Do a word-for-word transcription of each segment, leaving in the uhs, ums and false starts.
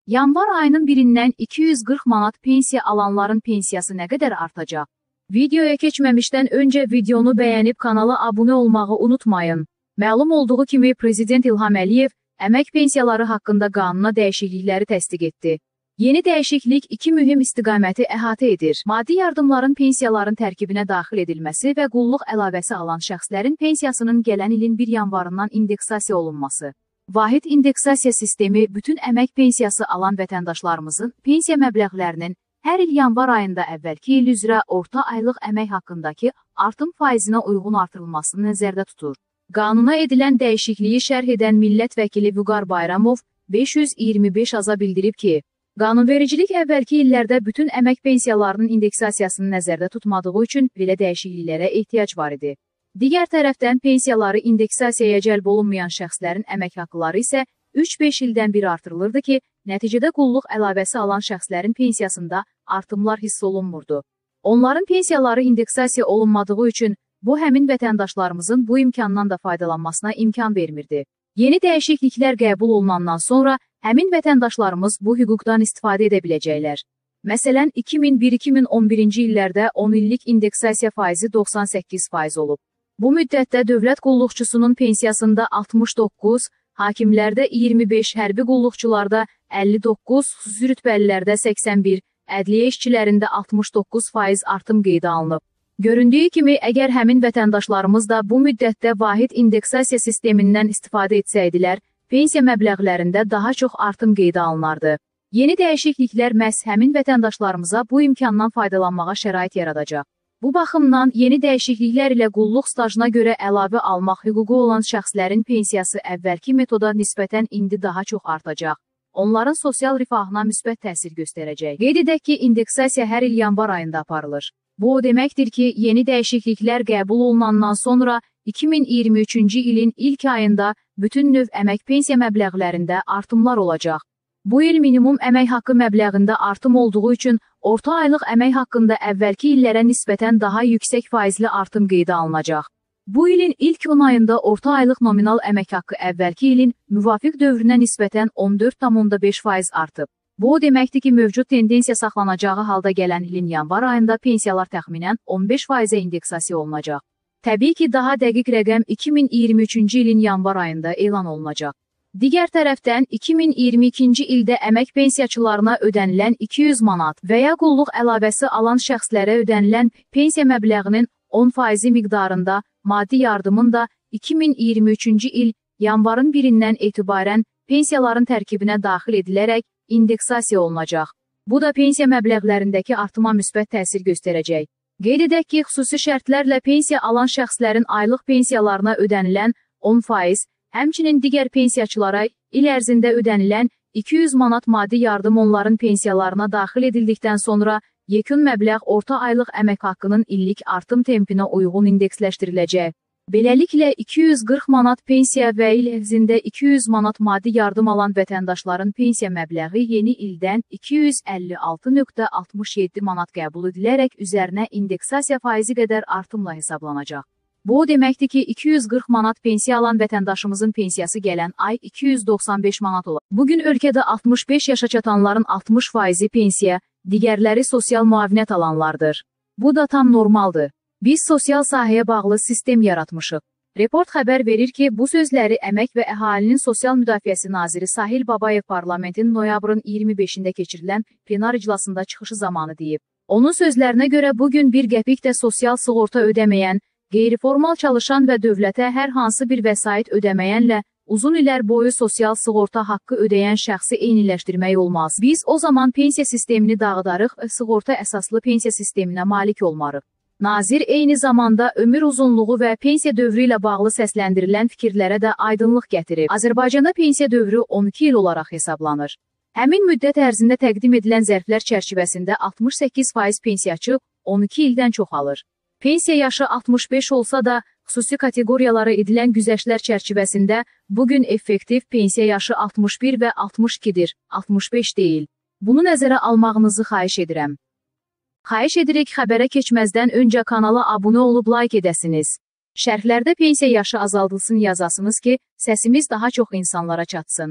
Yanvar ayının birindən iki yüz qırx manat pensiya alanların pensiyası nə qədər artacaq? Videoya keçməmişdən öncə videonu bəyənib kanala abunə olmağı unutmayın. Məlum olduğu kimi Prezident İlham Əliyev əmək pensiyaları haqqında qanuna dəyişiklikləri təsdiq etdi. Yeni dəyişiklik iki mühüm istiqaməti əhatə edir. Maddi yardımların pensiyaların tərkibinə daxil edilməsi və qulluq əlavəsi alan şəxslərin pensiyasının gələn ilin bir yanvarından indeksasiya olunması. Vahid indeksasiya sistemi bütün əmək pensiyası alan vətəndaşlarımızın pensiya məbləğlərinin hər il yanvar ayında əvvəlki il üzrə orta aylıq əmək haqqındakı artım faizinə uyğun artırılmasını nəzərdə tutur. Qanuna edilən dəyişikliyi şərh edən millət vəkili Vüqar Bayramov beş yüz iyirmi beş aza bildirib ki, qanunvericilik əvvəlki illərdə bütün əmək pensiyalarının indeksasiyasını nəzərdə tutmadığı üçün belə dəyişikliklərə ehtiyac var idi. Digər tərəfdən pensiyaları indeksasiyaya cəlb olunmayan şəxslərin əmək haqqları isə üç beş ildən bir artırılırdı ki, nəticədə qulluq əlavəsi alan şəxslərin pensiyasında artımlar hiss olunmurdu. Onların pensiyaları indeksasiya olunmadığı üçün bu həmin vətəndaşlarımızın bu imkandan da faydalanmasına imkan vermirdi. Yeni dəyişikliklər qəbul olunandan sonra həmin vətəndaşlarımız bu hüquqdan istifadə edə biləcəklər. Məsələn, iki min bir iki min on birinci illərdə on illik indeksasiya faizi doxsan səkkiz faiz olub. Bu müddətdə dövlət qulluqçusunun pensiyasında altmış doqquz, hakimlərdə iyirmi beş, hərbi qulluqçularda əlli doqquz, xüsusi rütbəlilərdə səksən bir, ədliyyə işçilərində altmış doqquz faiz artım qeydə alınıb. Göründüyü kimi, əgər həmin vətəndaşlarımız da bu müddətdə vahid indeksasiya sistemindən istifadə etsəydilər, pensiya məbləğlərində daha çox artım qeydə alınardı. Yeni dəyişikliklər məhz həmin vətəndaşlarımıza bu imkandan faydalanmağa şərait yaradacaq. Bu baxımdan yeni dəyişikliklər ilə qulluq stajına görə əlavə almaq hüququ olan şəxslərin pensiyası əvvəlki metoda nisbətən indi daha çox artacaq. Onların sosial rifahına müsbət təsir göstərəcək. Qeyd edək ki, indeksasiya hər il yanvar ayında aparılır. Bu o deməkdir ki, yeni dəyişikliklər qəbul olunandan sonra iki min iyirmi üçüncü ilin ilk ayında bütün növ əmək pensiya məbləğlərində artımlar olacaq. Bu il minimum əmək haqqı məbləğində artım olduğu üçün orta aylıq əmək haqqında əvvəlki illərə nisbətən daha yüksək faizli artım qeydə alınacaq. Bu ilin ilk on ayında orta aylıq nominal əmək haqqı əvvəlki ilin müvafiq dövrünə nisbətən on dörd tam onda beş faiz artıb. Bu o deməkdir ki, mövcud tendensiya saxlanacağı halda gələn ilin yanvar ayında pensiyalar təxminən on beş faizə indeksasiya olunacaq. Təbii ki, daha dəqiq rəqəm iki min iyirmi üçüncü ilin yanvar ayında elan olunacaq. Digər tərəfdən, iki min iyirmi ikinci ildə əmək pensiyaçılarına ödənilən iki yüz manat və ya qulluq əlavəsi alan şəxslərə ödənilən pensiya məbləğinin on faizi miqdarında maddi yardımın da iki min iyirmi üçüncü il yanvarın birindən etibarən pensiyaların tərkibinə daxil edilərək indeksasiya olunacaq. Bu da pensiya məbləğlərindəki artıma müsbət təsir göstərəcək. Qeyd edək ki, xüsusi şərtlərlə pensiya alan şəxslərin aylıq pensiyalarına ödənilən on faiz, həmçinin digər pensiyaçılara il ərzində ödənilən iki yüz manat maddi yardım onların pensiyalarına daxil edildikdən sonra yekun məbləğ orta aylıq əmək haqqının illik artım tempinə uyğun indeksləşdiriləcək. Beləliklə, iki yüz qırx manat pensiya və il ərzində iki yüz manat maddi yardım alan vətəndaşların pensiya məbləği yeni ildən iki yüz əlli altı nöqtə altmış yeddi manat qəbul edilərək üzərinə indeksasiya faizi qədər artımla hesablanacaq. Bu o deməkdir ki, iki yüz qırx manat pensiya alan vətəndaşımızın pensiyası gələn ay iki yüz doxsan beş manat olacaq. Bugün ölkədə altmış beş yaşa çatanların altmış faizi pensiya, digərləri sosial müavinət alanlardır. Bu da tam normaldır. Biz sosial sahəyə bağlı sistem yaratmışıq. Report xəbər verir ki, bu sözləri Əmək və Əhalinin Sosial Müdafiəsi Naziri Sahil Babayev parlamentin noyabrın iyirmi beşində keçirilən plenar iclasında çıxışı zamanı deyib. Onun sözlərinə görə bugün bir qəpik də sosial sığorta ödəməyən, qeyri-formal çalışan və dövlətə hər hansı bir vəsait ödəməyənlə uzun illər boyu sosial sığorta haqqı ödəyən şəxsi eyniləşdirmək olmaz. Biz o zaman pensiya sistemini dağıdarıq və sığorta əsaslı pensiya sisteminə malik olmarıq. Nazir eyni zamanda ömür uzunluğu və pensiya dövrü ilə bağlı səsləndirilən fikirlərə də aydınlıq gətirib. Azərbaycanda pensiya dövrü on iki il olaraq hesablanır. Həmin müddət ərzində təqdim edilən zərflər çərçivəsində altmış səkkiz faiz pensiyaçı on iki ildən çox alır. Pensiya yaşı altmış beş olsa da, xüsusi kateqoriyalara edilən güzəştlər çərçivəsində bugün effektiv pensiya yaşı altmış bir və altmış ikidir, altmış beş deyil. Bunu nəzərə almağınızı xahiş edirəm. Xahiş edirik xəbərə keçməzdən öncə kanala abunə olub like edəsiniz. Şərhlərdə pensiya yaşı azaldılsın yazasınız ki, səsimiz daha çox insanlara çatsın.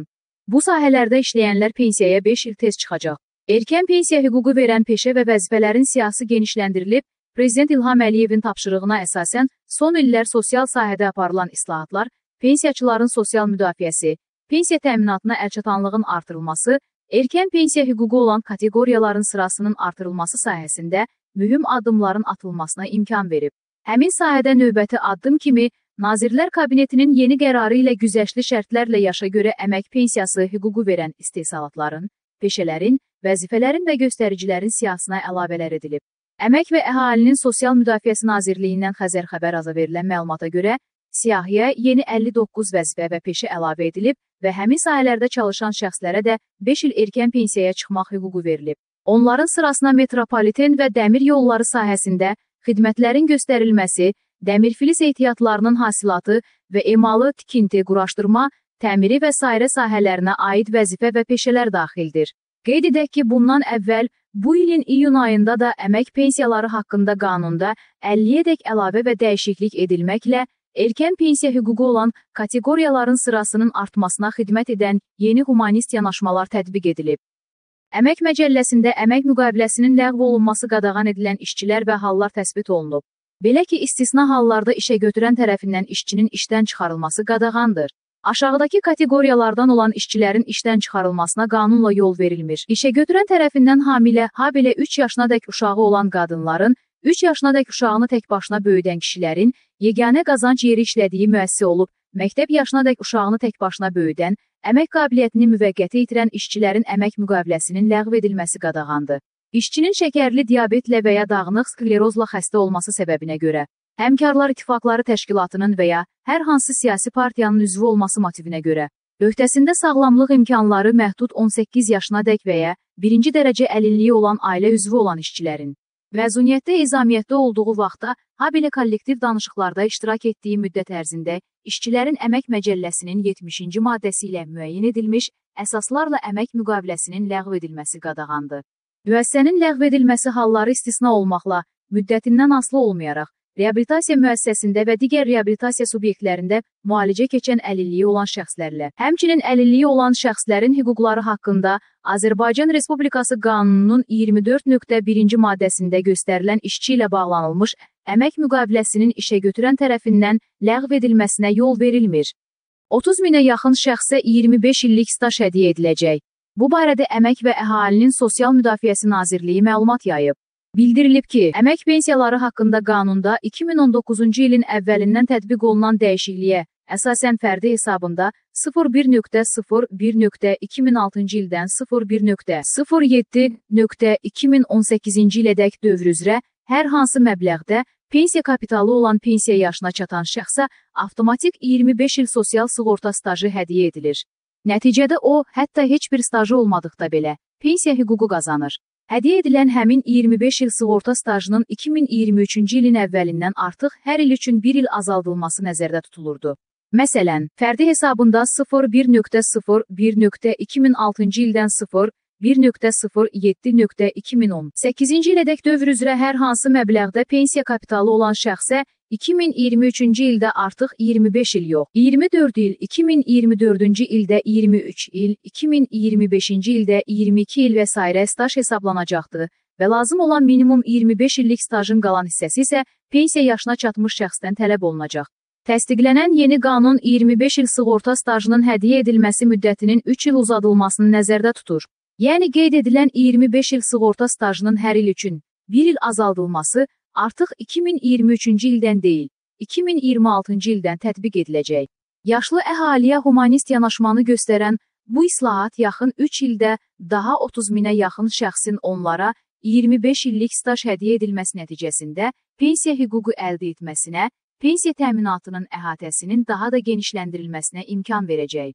Bu sahələrdə işləyənlər pensiyaya beş il tez çıxacaq. Erkən pensiya hüququ verən peşə və vəzifələrin siyahısı genişləndirilib, Prezident İlham Əliyevin tapşırığına əsasən son illər sosial sahədə aparılan islahatlar, pensiyaçıların sosial müdafiəsi, pensiya təminatına əlçatanlığın artırılması, erkən pensiya hüququ olan kateqoriyaların sırasının artırılması sayəsində mühüm addımların atılmasına imkan verib. Həmin sahədə növbəti addım kimi Nazirlər Kabinetinin yeni qərarı ilə güzəştli şərtlərlə yaşa görə əmək pensiyası hüququ verən istehsalatların, peşələrin, vəzifələrin və göstəricilərin siyahısına əlavələr edilib. Əmək və Əhalinin Sosial Müdafiəsi Nazirliyindən Xəzər xəbər aza verilən məlumata görə, siyahıya yeni əlli doqquz vəzifə və peşə əlavə edilib və həmin sahələrdə çalışan şəxslərə də beş il erkən pensiyaya çıxmaq hüququ verilib. Onların sırasına metropoliten və dəmir yolları sahəsində xidmətlərin göstərilməsi, dəmir filiz ehtiyatlarının hasilatı və emalı, tikinti, quraşdırma, təmiri və sairə sahələrinə aid vəzifə və peşələr daxildir. Qeyd edək ki, bundan əvvəl bu ilin iyun ayında da əmək pensiyaları haqqında qanunda əlliyə dək əlavə və dəyişiklik edilməklə erkən pensiya hüququ olan kateqoriyaların sırasının artmasına xidmət edən yeni humanist yanaşmalar tətbiq edilib. Əmək Məcəlləsində əmək müqaviləsinin ləğv olunması qadağan edilən işçilər və hallar təsbit olunub. Belə ki, istisna hallarda işə götürən tərəfindən işçinin işdən çıxarılması qadağandır. Aşağıdakı kateqoriyalardan olan işçilərin işdən çıxarılmasına qanunla yol verilmir. İşə götürən tərəfindən hamilə, habelə üç yaşına dək uşağı olan qadınların, üç yaşına dək uşağını tək başına böyüdən kişilərin, yeganə qazanc yeri işlədiyi müəssisə olub, məktəb yaşına dək uşağını tək başına böyüdən, əmək qabiliyyətini müvəqqəti itirən işçilərin əmək müqaviləsinin ləğv edilməsi qadağandır. İşçinin şəkərli diabetlə və ya dağınıq sklerozla xəstə olması səbəbinə görə, Həmkarlar İttifaqları Təşkilatının və ya hər hansı siyasi partiyanın üzvü olması motivinə görə, öhdəsində sağlamlıq imkanları məhdud on səkkiz yaşına dək və ya birinci dərəcə əlilliyi olan ailə üzvü olan işçilərin, məzuniyyətdə ezamiyyətdə olduğu vaxtda, habelə kollektiv danışıqlarda iştirak etdiyi müddət ərzində işçilərin əmək məcəlləsinin yetmişinci maddəsi ilə müəyyən edilmiş əsaslarla əmək müqaviləsinin ləğv edilməsi qadağandır. Müəssisənin ləğv edilməsi halları istisna olmaqla, müddətindən asılı olmayaraq, reabilitasiya müəssisəsində və digər reabilitasiya subyektlərində müalicə keçən əlilliyi olan şəxslərlə, həmçinin əlilliyi olan şəxslərin hüquqları haqqında Azərbaycan Respublikası Qanununun iyirmi dörd nöqtə birinci maddəsində göstərilən işçi ilə bağlanılmış əmək müqaviləsinin işə götürən tərəfindən ləğv edilməsinə yol verilmir. otuz minə yaxın şəxsə iyirmi beş illik staj hədiyyə ediləcək. Bu barədə Əmək və Əhalinin Sosial Müdafiəsi Nazirliyi məlumat yayıb. Bildirilib ki, əmək pensiyaları haqqında qanunda iki min on doqquzuncu ilin əvvəlindən tətbiq olunan dəyişikliyə əsasən fərdi hesabında sıfır bir nöqtə sıfır bir nöqtə iki min altıncı ildən sıfır bir nöqtə sıfır yeddi nöqtə iki min on səkkizinci ilədək dövr üzrə hər hansı məbləğdə pensiya kapitalı olan pensiya yaşına çatan şəxsə avtomatik iyirmi beş il sosial sığorta stajı hədiyyə edilir. Nəticədə o, hətta heç bir stajı olmadıqda belə pensiya hüququ qazanır. Hədiyyə edilən həmin iyirmi beş il sığorta stajının iki min iyirmi üçüncü ilin əvvəlindən artıq hər il üçün bir il azaldılması nəzərdə tutulurdu. Məsələn, fərdi hesabında sıfır bir nöqtə sıfır bir nöqtə iki min altıncı ildən sıfır bir nöqtə sıfır yeddi nöqtə iki min on səkkizinci ilədək dövr üzrə hər hansı məbləğdə pensiya kapitalı olan şəxsə iki min iyirmi üçüncü ildə artıq iyirmi beş il yox, iyirmi dörd il, iki min iyirmi dördüncü ildə iyirmi üç il, iki min iyirmi beşinci ildə iyirmi iki il və s. staj hesablanacaqdır və lazım olan minimum iyirmi beş illik stajın qalan hissəsi isə pensiya yaşına çatmış şəxsdən tələb olunacaq. Təsdiqlənən yeni qanun iyirmi beş il sığorta stajının hədiyyə edilməsi müddətinin üç il uzadılmasını nəzərdə tutur. Yəni qeyd edilən iyirmi beş il sığorta stajının hər il üçün bir il azaldılması artıq iki min iyirmi üçüncü ildən deyil, iki min iyirmi altıncı ildən tətbiq ediləcək. Yaşlı əhaliyə humanist yanaşmanı göstərən bu islahat yaxın üç ildə daha otuz minə yaxın şəxsin onlara iyirmi beş illik staj hədiyyə edilməsi nəticəsində pensiya hüququ əldə etməsinə, pensiya təminatının əhatəsinin daha da genişləndirilməsinə imkan verəcək.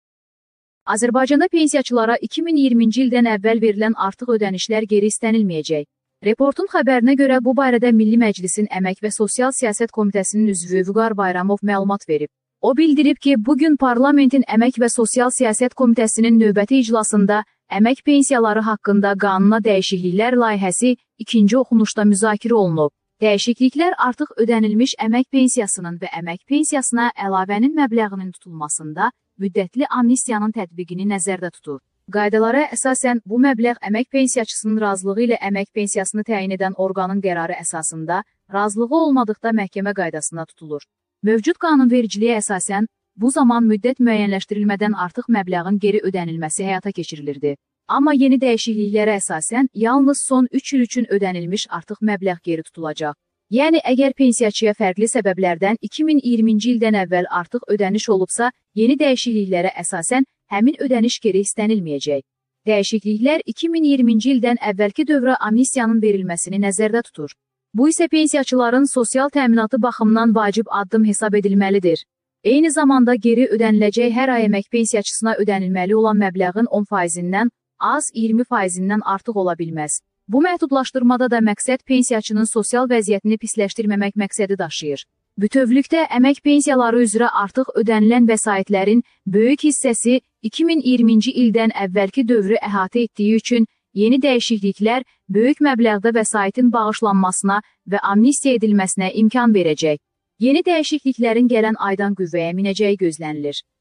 Azərbaycanda pensiyaçılara iki min iyirminci ildən əvvəl verilən artıq ödənişlər geri istənilməyəcək. Reportun xəbərinə görə bu barədə Milli Məclisin Əmək və Sosial Siyasət Komitəsinin üzvü Vüqar Bayramov məlumat verib. O bildirib ki, bugün Parlamentin Əmək və Sosial Siyasət Komitəsinin növbəti iclasında əmək pensiyaları haqqında qanuna dəyişikliklər layihəsi ikinci oxunuşda müzakirə olunub. Dəyişikliklər artıq ödənilmiş əmək pensiyasının və əmək pensiyasına əlavənin məbləğinin tutulmasında, müddətli amnistiyanın tətbiqini nəzərdə tutur. Qaydalara əsasən bu məbləğ əmək pensiyaçısının razılığı ilə əmək pensiyasını təyin edən orqanın qərarı əsasında, razılığı olmadıqda məhkəmə qaydasına tutulur. Mövcud qanunvericiliyə əsasən, bu zaman müddət müəyyənləşdirilmədən artıq məbləğin geri ödənilməsi həyata keçirilirdi. Amma yeni dəyişikliklərə əsasən, yalnız son üç il üçün ödənilmiş artıq məbləğ geri tutulacaq. Yəni, əgər pensiyaçıya fərqli səbəblərdən iki min iyirminci ildən əvvəl artıq ödəniş olubsa, yeni dəyişikliklərə əsasən həmin ödəniş geri istənilməyəcək. Dəyişikliklər iki min iyirminci ildən əvvəlki dövrə amnistiyanın verilməsini nəzərdə tutur. Bu isə pensiyaçıların sosial təminatı baxımından vacib addım hesab edilməlidir. Eyni zamanda geri ödəniləcək hər ay əmək pensiyaçısına ödənilməli olan məbləğin on faizindən az iyirmi faizindən artıq ola bilməz. Bu məhdudlaşdırmada da məqsəd pensiyaçının sosial vəziyyətini pisləşdirməmək məqsədi daşıyır. Bütövlükdə əmək pensiyaları üzrə artıq ödənilən vəsaitlərin böyük hissəsi iki min iyirminci ildən əvvəlki dövrü əhatə etdiyi üçün yeni dəyişikliklər böyük məbləğdə vəsaitin bağışlanmasına və amnistiya edilməsinə imkan verəcək. Yeni dəyişikliklərin gələn aydan qüvvəyə minəcəyi gözlənilir.